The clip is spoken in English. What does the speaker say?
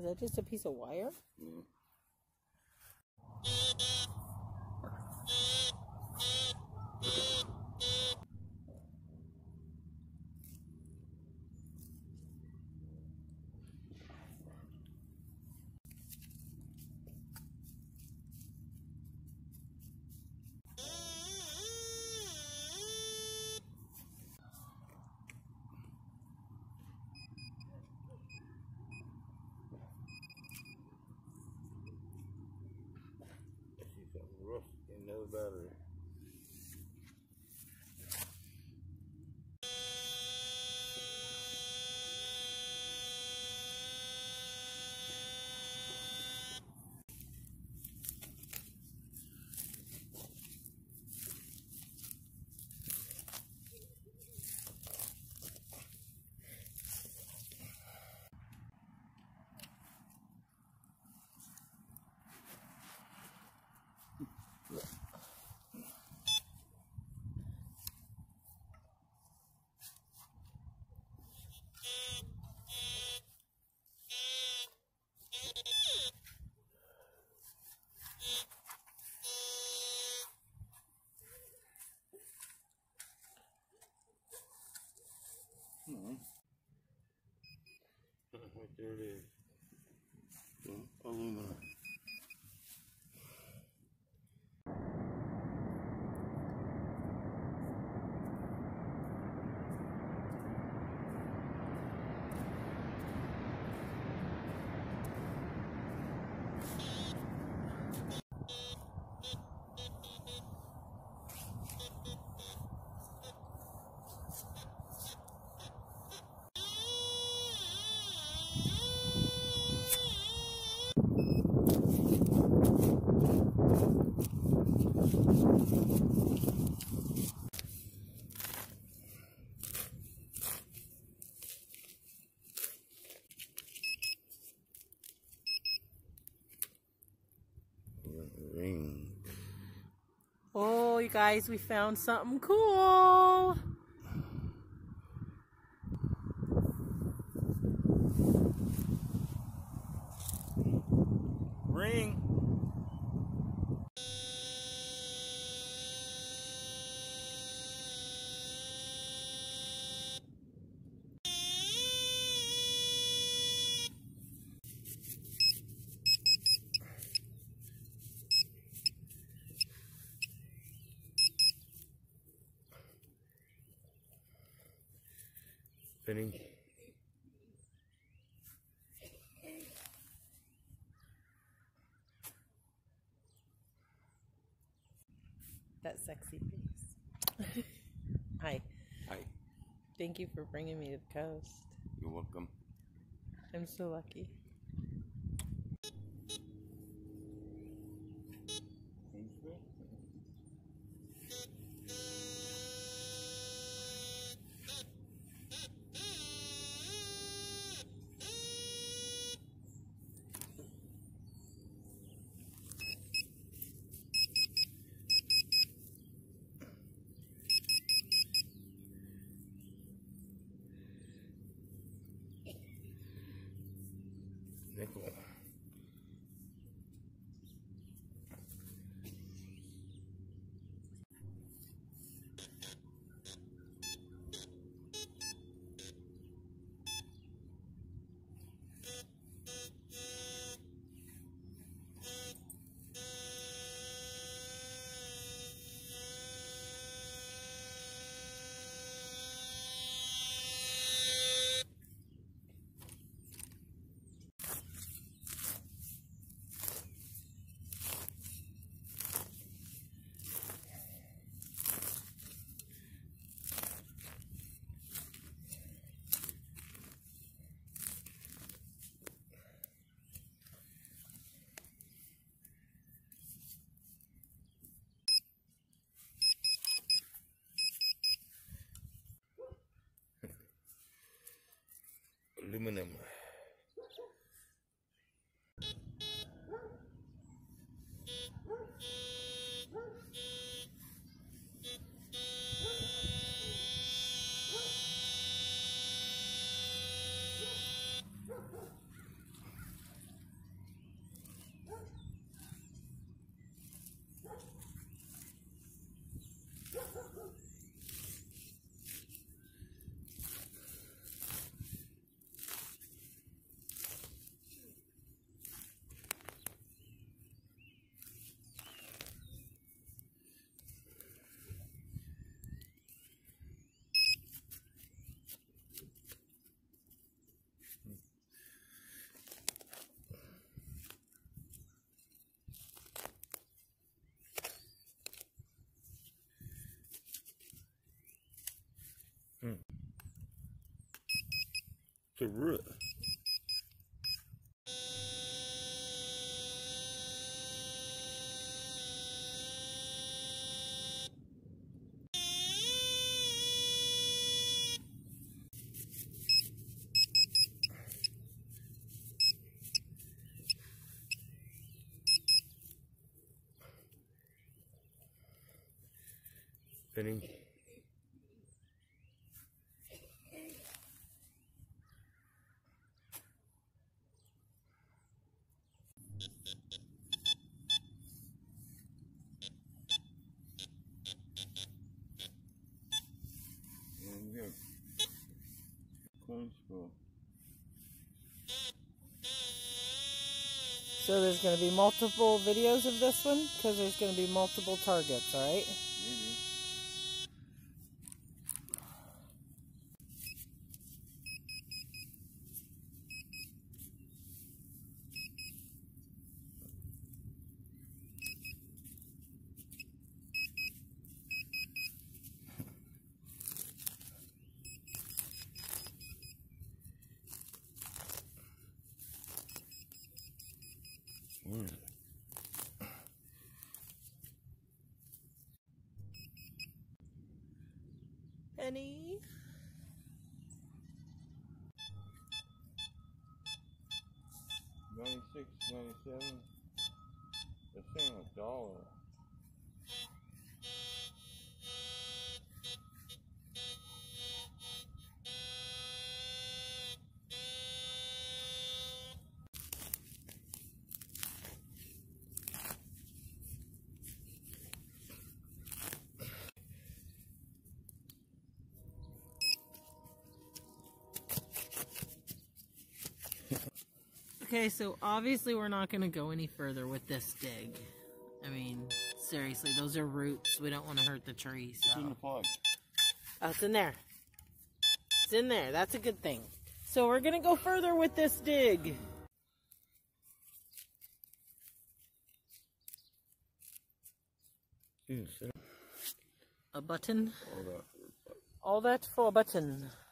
that just a piece of wire? Yeah. Rust in the battery. Right there it is. Aluminum. Ring. Oh, you guys, we found something cool. Ring. Spinning. That sexy face. Hi. Hi. Thank you for bringing me to the coast. You're welcome. I'm so lucky. Nickel. Aluminum. the root. Penny. So there's going to be multiple videos of this one because there's going to be multiple targets, alright? Maybe. Where is it? Penny? 96, 97. They're saying $1. Okay, so obviously we're not going to go any further with this dig. I mean, seriously, those are roots. We don't want to hurt the trees. It's in the plug. Oh, it's in there. It's in there. That's a good thing. So we're going to go further with this dig. A button? All that. All that for a button.